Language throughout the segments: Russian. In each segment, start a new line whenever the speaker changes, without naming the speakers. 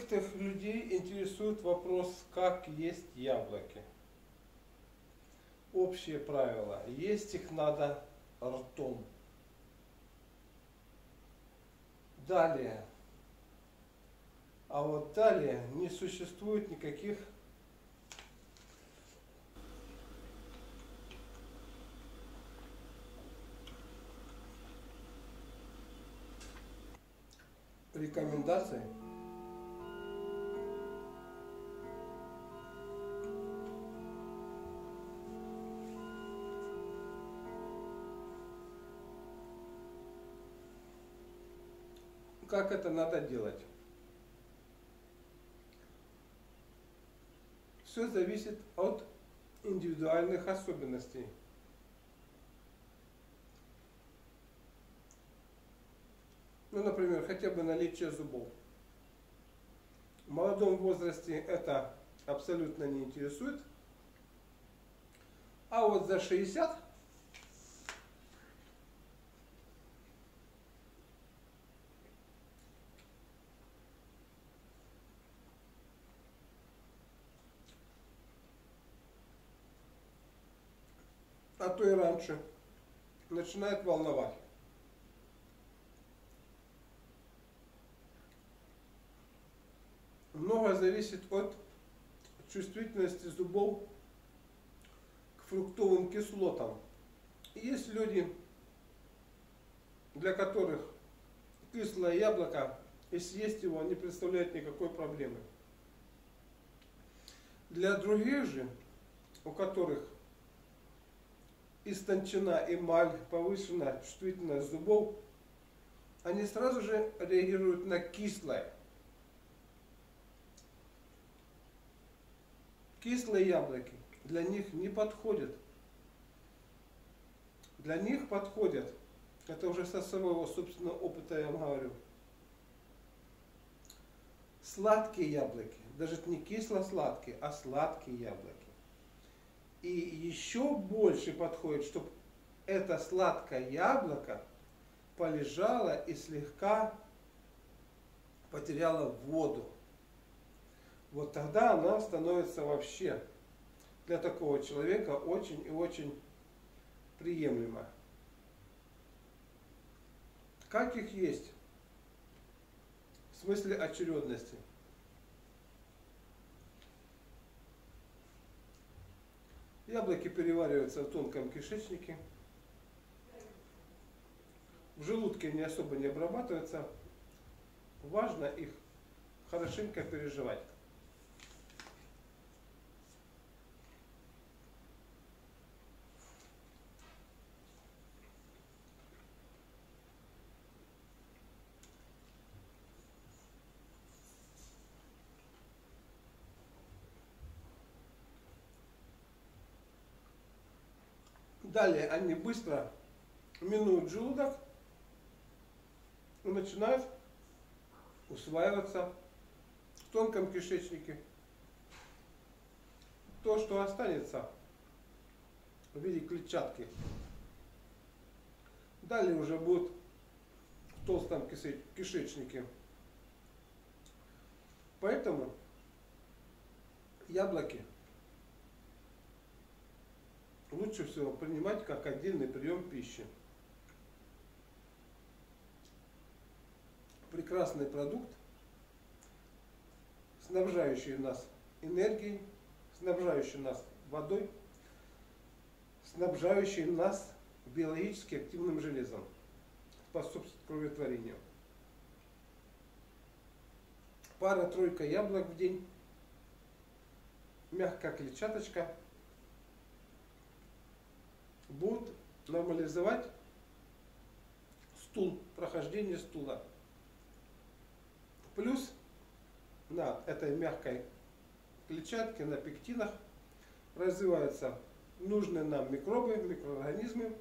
Некоторых людей интересует вопрос, как есть яблоки. Общее правило: есть их надо ртом. Далее. А вот далее не существует никаких рекомендаций, как это надо делать. Все зависит от индивидуальных особенностей. Ну, например, хотя бы наличие зубов. В молодом возрасте это абсолютно не интересует. А вот за 60 а то и раньше начинает волновать. Много зависит от чувствительности зубов к фруктовым кислотам. И есть люди, для которых кислое яблоко, и съесть его не представляет никакой проблемы. Для других же, у которых истончена эмаль, повышена чувствительность зубов, они сразу же реагируют на кислое. Кислые яблоки для них не подходят. Для них подходят, это уже со своего собственного опыта я вам говорю, сладкие яблоки, даже не кисло-сладкие, а сладкие яблоки. И еще больше подходит, чтобы это сладкое яблоко полежало и слегка потеряло воду. Вот тогда она становится вообще для такого человека очень и очень приемлема. Как их есть? В смысле очередности. Яблоки перевариваются в тонком кишечнике. В желудке они особо не обрабатываются. Важно их хорошенько переживать. Далее они быстро минуют желудок и начинают усваиваться в тонком кишечнике. То, что останется в виде клетчатки, далее уже будет в толстом кишечнике. Поэтому яблоки лучше всего принимать как отдельный прием пищи. Прекрасный продукт, снабжающий нас энергией, снабжающий нас водой, снабжающий нас биологически активным железом, способствует кроветворению. Пара-тройка яблок в день, мягкая клетчаточка будут нормализовать стул, прохождение стула. Плюс на этой мягкой клетчатке, на пектинах развиваются нужные нам микробы, микроорганизмы,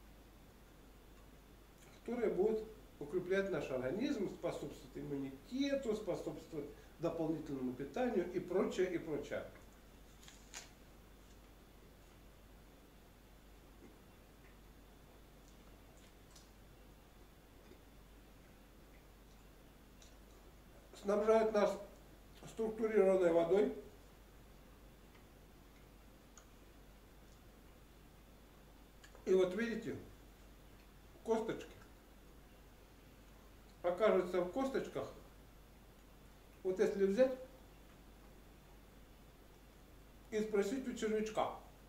которые будут укреплять наш организм, способствовать иммунитету, способствовать дополнительному питанию и прочее, и прочее. Снабжают нас структурированной водой. И вот видите, косточки. Окажется в косточках, вот если взять и спросить у червячка,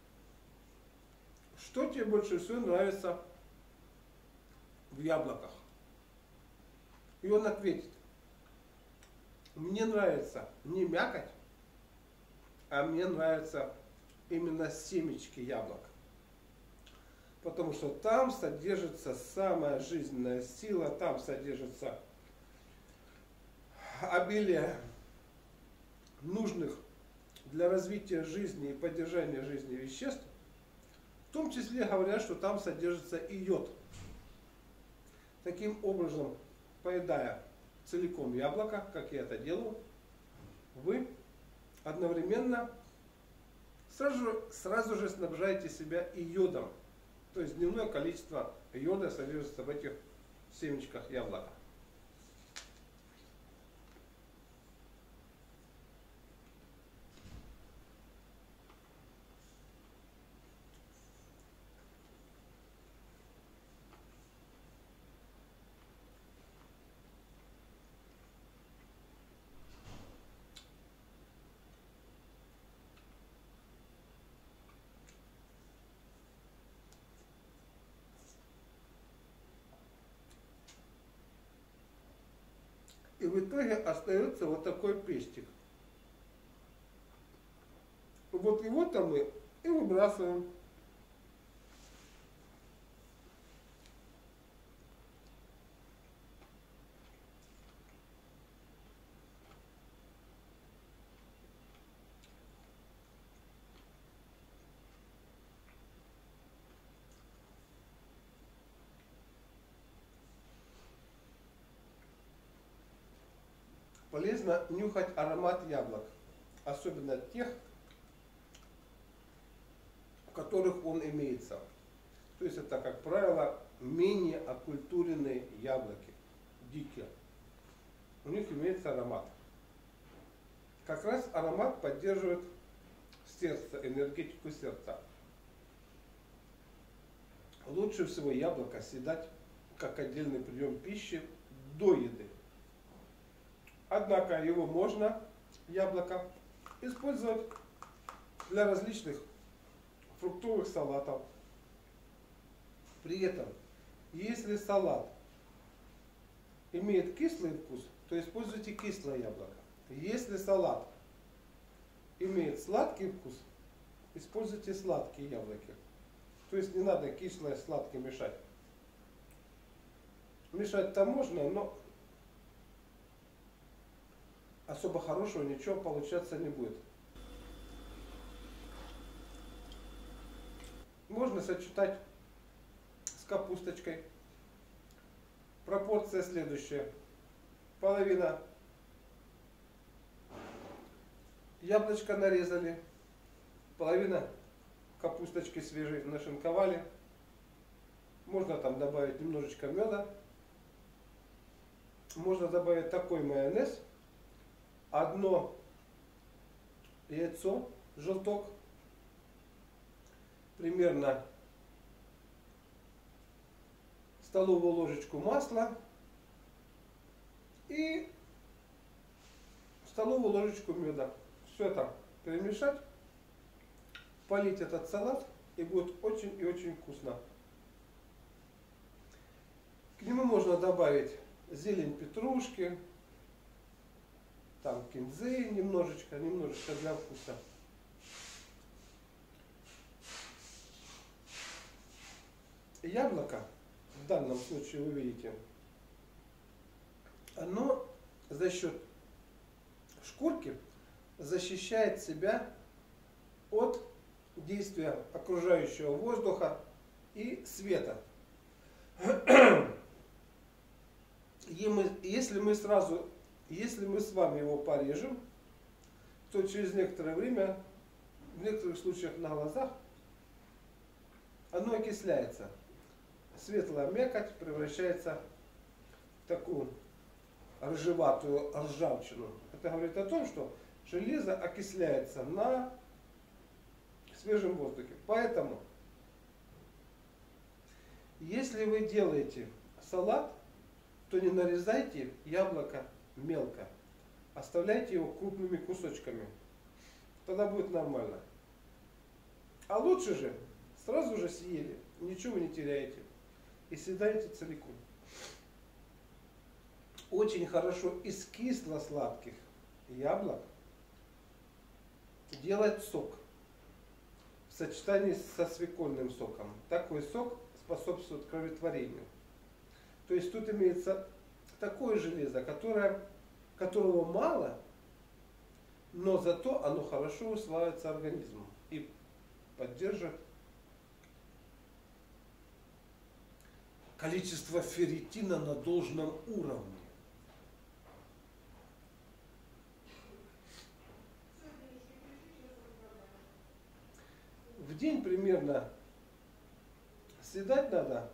что тебе больше всего нравится в яблоках? И он ответит: мне нравится не мякоть, а мне нравятся именно семечки яблок. Потому что там содержится самая жизненная сила, там содержится обилие нужных для развития жизни и поддержания жизни веществ. В том числе говорят, что там содержится и йод. Таким образом, поедая целиком яблоко, как я это делаю, вы одновременно сразу же снабжаете себя и йодом. То есть дневное количество йода содержится в этих семечках яблока. И в итоге остается вот такой пестик. Вот его-то мы и выбрасываем. Полезно нюхать аромат яблок, особенно тех, в которых он имеется. То есть это, как правило, менее окультуренные яблоки, дикие. У них имеется аромат. Как раз аромат поддерживает сердце, энергетику сердца. Лучше всего яблоко съедать как отдельный прием пищи до еды. Однако его можно, яблоко, использовать для различных фруктовых салатов. При этом, если салат имеет кислый вкус, то используйте кислое яблоко. Если салат имеет сладкий вкус, используйте сладкие яблоки. То есть не надо кислое с сладким мешать. Мешать-то можно, но особо хорошего ничего получаться не будет. Можно сочетать с капусточкой. Пропорция следующая. Половина яблочко нарезали, половина капусточки свежей нашинковали. Можно там добавить немножечко меда. Можно добавить такой майонез. Одно яйцо, желток, примерно столовую ложечку масла и столовую ложечку меда. Все это перемешать, полить этот салат, и будет очень и очень вкусно. К нему можно добавить зелень петрушки, там кинзы немножечко для вкуса. Яблоко, в данном случае вы видите, оно за счет шкурки защищает себя от действия окружающего воздуха и света. Если мы с вами его порежем, то через некоторое время, в некоторых случаях на глазах, оно окисляется. Светлая мякоть превращается в такую рыжеватую ржавчину. Это Это говорит о том, что железо окисляется на свежем воздухе. Поэтому, если вы делаете салат, то не нарезайте яблоко мелко. Оставляйте его крупными кусочками. Тогда будет нормально. А лучше же сразу же съели, ничего вы не теряете. И съедаете целиком. Очень хорошо из кисло-сладких яблок делать сок в сочетании со свекольным соком. Такой сок способствует кроветворению. То есть тут имеется такое железо, которого мало, но зато оно хорошо усваивается организмом и поддерживает количество ферритина на должном уровне. В день примерно съедать надо,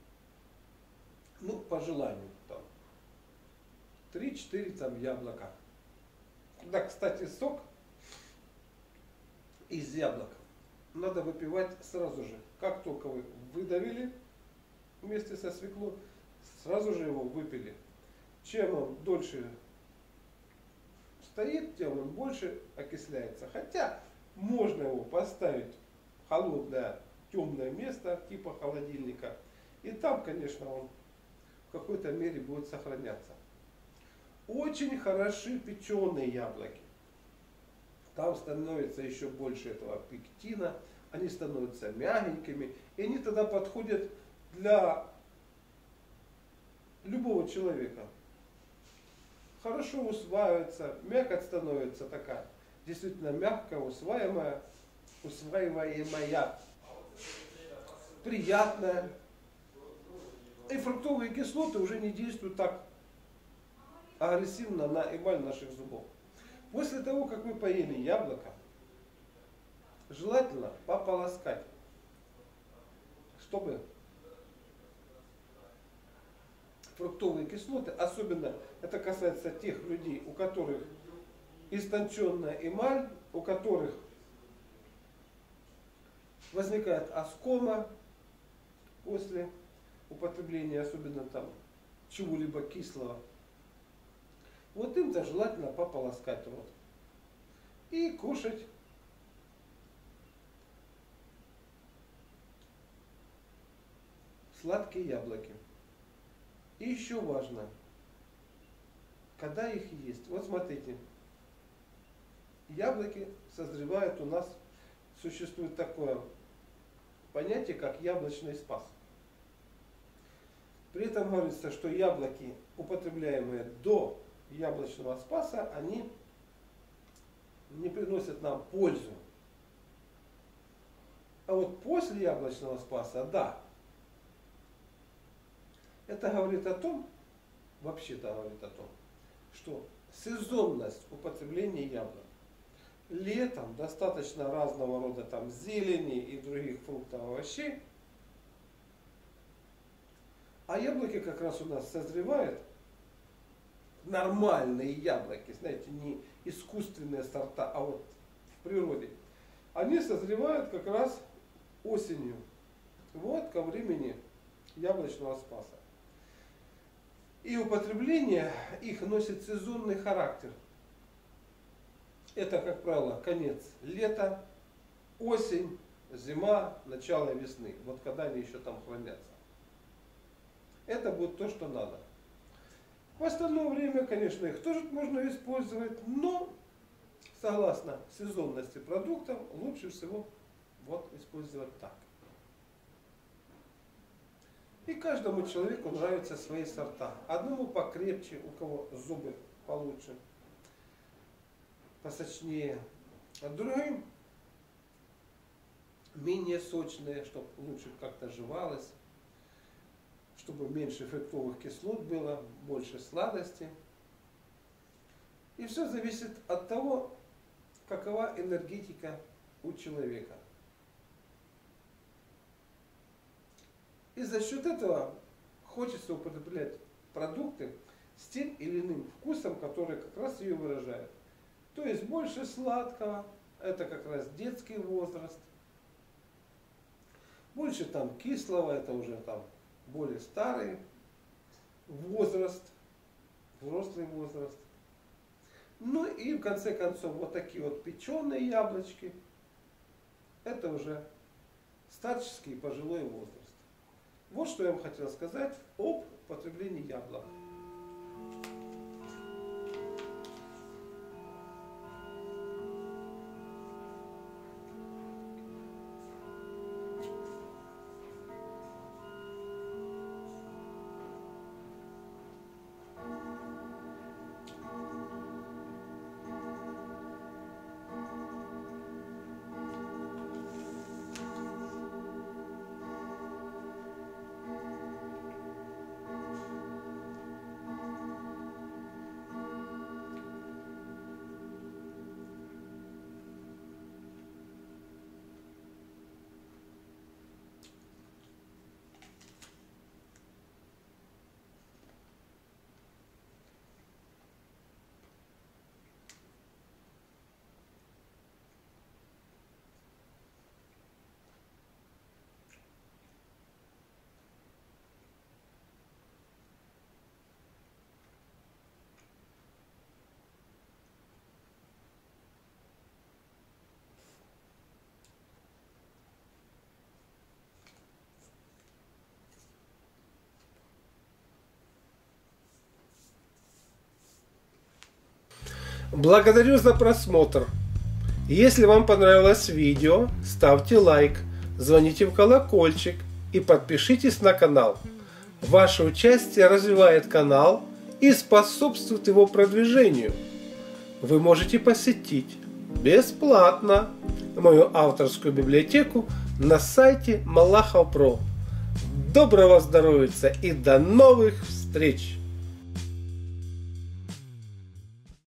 ну, по желанию, там, 3-4 там яблока. Да, кстати, сок из яблок надо выпивать сразу же. Как только вы выдавили вместе со свеклой, сразу же его выпили. Чем он дольше стоит, тем он больше окисляется. Хотя можно его поставить в холодное, темное место, типа холодильника. И там, конечно, он в какой-то мере будет сохраняться. Очень хороши печеные яблоки. Там становится еще больше этого пектина, они становятся мягенькими, и они тогда подходят для любого человека. Хорошо усваивается, мякоть становится такая, действительно мягкая, усваиваемая, приятная. И фруктовые кислоты уже не действуют так агрессивно на эмаль наших зубов. После того, как вы поели яблоко, желательно пополоскать, чтобы фруктовые кислоты, особенно это касается тех людей, у которых истонченная эмаль, у которых возникает аскома после употребления, особенно там чего-либо кислого. Вот им-то желательно пополоскать рот и кушать сладкие яблоки. И еще важно, когда их есть. Вот смотрите, яблоки созревают у нас, существует такое понятие, как яблочный спас. При этом говорится, что яблоки, употребляемые до яблочного спаса, они не приносят нам пользу. А вот после яблочного спаса, да. Это говорит о том, вообще-то говорит о том, что сезонность употребления яблок. Летом достаточно разного рода там зелени и других фруктов, овощей. А яблоки как раз у нас созревают, нормальные яблоки, знаете, не искусственные сорта, а вот в природе. Они созревают как раз осенью, вот ко времени яблочного спаса. И употребление их носит сезонный характер. Это, как правило, конец лета, осень, зима, начало весны. Вот когда они еще там хранятся. Это будет то, что надо. В остальное время, конечно, их тоже можно использовать, но согласно сезонности продуктов лучше всего вот использовать так. И каждому человеку нравятся свои сорта. Одному покрепче, у кого зубы получше, посочнее. А другим менее сочные, чтобы лучше как-то жевалось, чтобы меньше фруктовых кислот было, больше сладости. И все зависит от того, какова энергетика у человека. И за счет этого хочется употреблять продукты с тем или иным вкусом, который как раз ее выражает. То есть больше сладкого, это как раз детский возраст. Больше там кислого, это уже там более старый возраст, взрослый возраст. Ну и в конце концов вот такие вот печеные яблочки, это уже старческий и пожилой возраст. Вот что я вам хотел сказать об потреблении яблок. Благодарю за просмотр. Если вам понравилось видео, ставьте лайк, звоните в колокольчик и подпишитесь на канал. Ваше участие развивает канал и способствует его продвижению. Вы можете посетить бесплатно мою авторскую библиотеку на сайте Малахов.про. Доброго здоровья и до новых встреч!